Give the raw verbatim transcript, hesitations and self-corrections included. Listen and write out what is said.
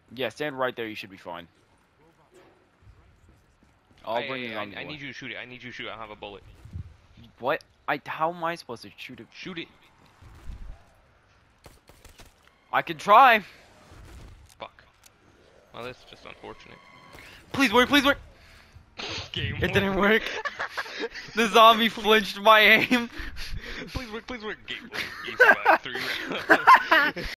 Yeah, stand right there. You should be fine. I'll I, bring you I, on the I way. need you to shoot it. I need you to shoot it. I don't have a bullet. What? I. How am I supposed to shoot it? Shoot it. I can try. Fuck. Well, that's just unfortunate. Please work. Please work. Game It didn't over. work. The zombie flinched my aim. Please work. Please work. Game over. Game survived three rounds.